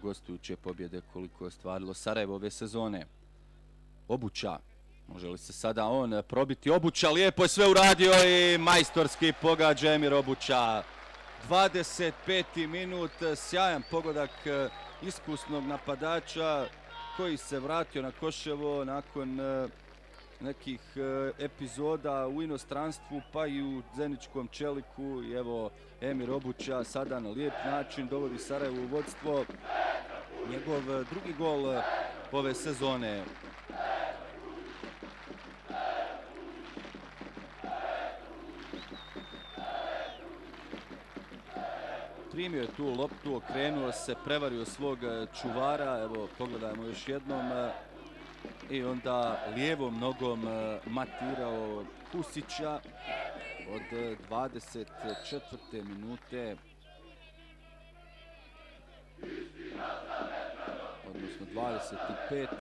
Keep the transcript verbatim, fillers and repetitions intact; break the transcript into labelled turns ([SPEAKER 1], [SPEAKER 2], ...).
[SPEAKER 1] gostujuće pobjede koliko je ostvarilo Sarajevo ove sezone. Obuća, može li se sada on probiti? Obuća, lijepo je sve uradio i majstorski pogađa Emir Obuća. dvadeset peti minut, sjajan pogodak iskusnog napadača koji se vratio na Koševo nakon nekih epizoda u inostranstvu pa i u Zeničkom Čeliku. I evo Emir Obuća sada na lijep način dovodi Sarajevo u vodstvo. Njegov drugi gol ove sezone. Primio je tu loptu, okrenuo se, prevario svog čuvara. Evo, pogledajmo još jednom. I onda lijevom nogom matirao Husića od dvadeset četvrte minute. Odnosno dvadeset pete.